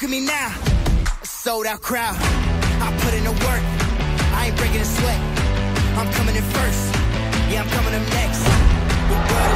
at me now, a sold out crowd. I put in the work, I ain't breaking a sweat. I'm coming in first, yeah, I'm coming up next. The world